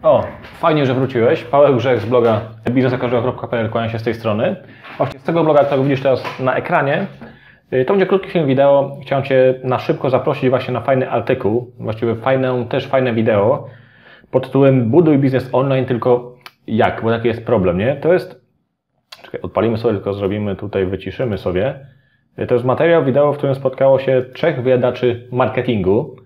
O, fajnie, że wróciłeś. Paweł Grzech z bloga biznesakarzywa.pl, kłania się z tej strony. Właśnie z tego bloga, którego widzisz teraz na ekranie, to będzie krótki film wideo. Chciałem Cię na szybko zaprosić właśnie na fajny artykuł, właściwie fajne wideo pod tytułem Buduj biznes online, tylko jak? Bo taki jest problem, nie? To jest... Czekaj, odpalimy sobie, tylko zrobimy tutaj, wyciszymy sobie. To jest materiał wideo, w którym spotkało się 3 wyjadaczy marketingu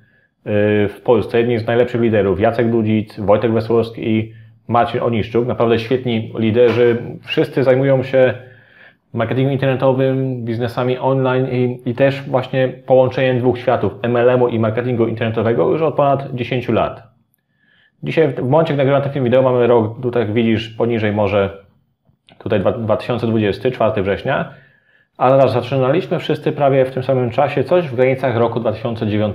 w Polsce, jedni z najlepszych liderów, Jacek Dudzic, Wojtek Wesołowski i Marcin Oniszczuk. Naprawdę świetni liderzy. Wszyscy zajmują się marketingiem internetowym, biznesami online i też właśnie połączeniem dwóch światów, MLM-u i marketingu internetowego już od ponad 10 lat. Dzisiaj, w momencie, gdy nagrywam ten film wideo, mamy rok, tutaj jak widzisz, poniżej może tutaj 2020, 4 września, ale zaczynaliśmy wszyscy prawie w tym samym czasie coś w granicach roku 2009,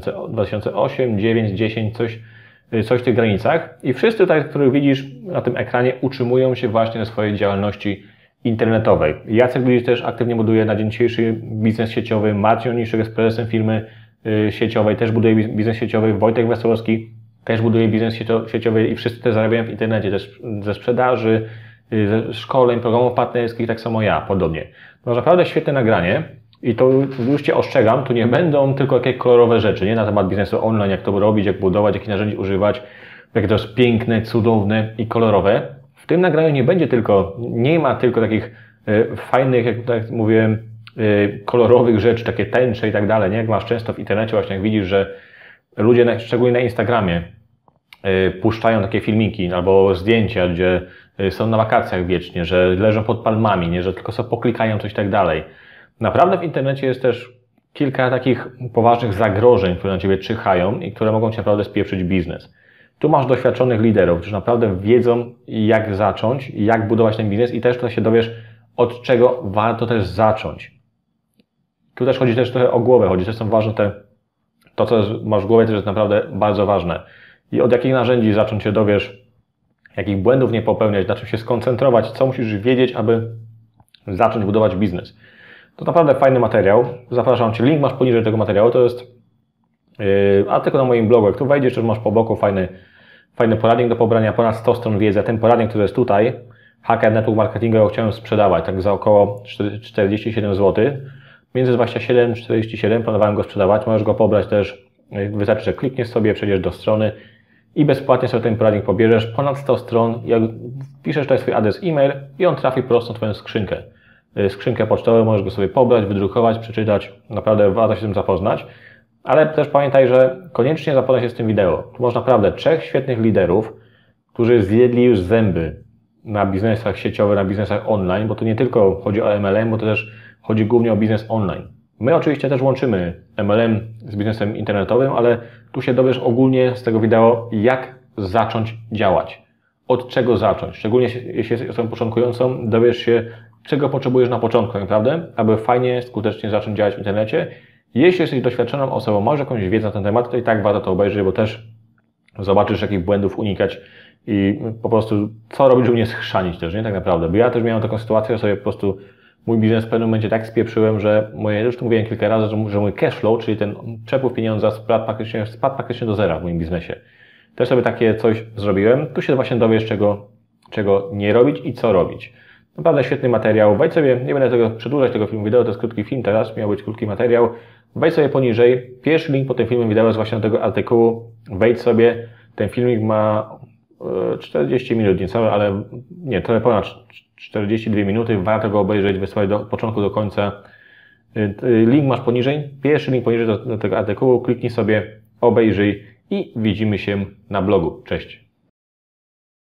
2008, 2009, 10, coś w tych granicach. I wszyscy tutaj, których widzisz na tym ekranie, utrzymują się właśnie na swojej działalności internetowej. Jacek Dudzic też aktywnie buduje na dzień dzisiejszy biznes sieciowy, Marcin Oniszczuk jest prezesem firmy sieciowej, też buduje biznes sieciowy, Wojtek Wesołowski też buduje biznes sieciowy i wszyscy też zarabiają w internecie, też ze sprzedaży, ze szkoleń, programów partnerskich, tak samo ja, podobnie. No naprawdę świetne nagranie i to już Cię ostrzegam, tu nie będą tylko jakieś kolorowe rzeczy, nie na temat biznesu online, jak to robić, jak budować, jakich narzędzi używać, jakie to jest piękne, cudowne i kolorowe. W tym nagraniu nie ma tylko takich fajnych, jak tak mówiłem, kolorowych rzeczy, takie tęcze i tak dalej, nie? Jak masz często w internecie właśnie, jak widzisz, że ludzie, szczególnie na Instagramie, puszczają takie filmiki albo zdjęcia, gdzie są na wakacjach wiecznie, że leżą pod palmami, nie, że tylko sobie poklikają coś i tak dalej. Naprawdę w internecie jest też kilka takich poważnych zagrożeń, które na Ciebie czyhają i które mogą Cię naprawdę spieprzyć biznes. Tu masz doświadczonych liderów, którzy naprawdę wiedzą, jak zacząć, jak budować ten biznes i też tutaj się dowiesz, od czego warto też zacząć. Tu też chodzi też trochę o głowę, też są ważne to, co masz w głowie, też jest naprawdę bardzo ważne. I od jakich narzędzi zacząć się dowiesz, jakich błędów nie popełniać, na czym się skoncentrować, co musisz wiedzieć, aby zacząć budować biznes. To naprawdę fajny materiał. Zapraszam Cię, link masz poniżej tego materiału, to jest artykuł na moim blogu. Jak tu wejdziesz, to masz po boku fajny poradnik do pobrania, ponad 100 stron wiedzy. Ten poradnik, który jest tutaj, Hacker Network Marketingu, chciałem sprzedawać, tak za około 47 zł. Między 27 a 47 planowałem go sprzedawać, możesz go pobrać też, wystarczy, że klikniesz sobie, przejdziesz do strony i bezpłatnie sobie ten poradnik pobierzesz, ponad 100 stron, jak wpiszesz tutaj swój adres e-mail i on trafi prosto na Twoją skrzynkę pocztową, możesz go sobie pobrać, wydrukować, przeczytać, naprawdę warto się z tym zapoznać, ale też pamiętaj, że koniecznie zapoznaj się z tym wideo. Tu masz naprawdę 3 świetnych liderów, którzy zjedli już zęby na biznesach sieciowych, na biznesach online, bo tu nie tylko chodzi o MLM, bo to też chodzi głównie o biznes online. My oczywiście też łączymy MLM z biznesem internetowym, ale tu się dowiesz ogólnie z tego wideo, jak zacząć działać. Od czego zacząć. Szczególnie jeśli jesteś osobą początkującą, dowiesz się, czego potrzebujesz na początku, naprawdę, aby fajnie, skutecznie zacząć działać w internecie. Jeśli jesteś doświadczoną osobą, masz jakąś wiedzę na ten temat, to i tak warto to obejrzeć, bo też zobaczysz, jakich błędów unikać i po prostu co robić, żeby nie schrzanić też, nie? Tak naprawdę. Bo ja też miałem taką sytuację, że sobie po prostu mój biznes w pewnym momencie tak spieprzyłem, że już tu mówiłem kilka razy, że mój cashflow, czyli ten przepływ pieniądza spadł praktycznie do zera w moim biznesie. Też sobie takie coś zrobiłem. Tu się właśnie dowiesz, czego nie robić i co robić. Naprawdę świetny materiał. Wejdź sobie, nie będę przedłużać tego filmu wideo, to jest krótki film teraz, miał być krótki materiał. Wejdź sobie poniżej. Pierwszy link pod tym filmem wideo jest właśnie do tego artykułu. Wejdź sobie. Ten filmik ma 40 minut niecałe, ale nie, trochę ponad 42 minuty. Warto go obejrzeć, wysłuchać od początku do końca. Link masz poniżej. Pierwszy link poniżej do tego artykułu. Kliknij sobie, obejrzyj i widzimy się na blogu. Cześć.